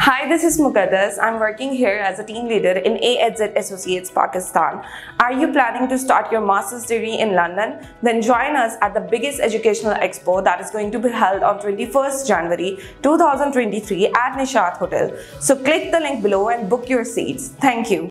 Hi, this is Muqaddas. I'm working here as a team leader in AHZ Associates, Pakistan. Are you planning to start your master's degree in London? Then join us at the biggest educational expo that is going to be held on 21st January 2023 at Nishat Hotel. So click the link below and book your seats. Thank you.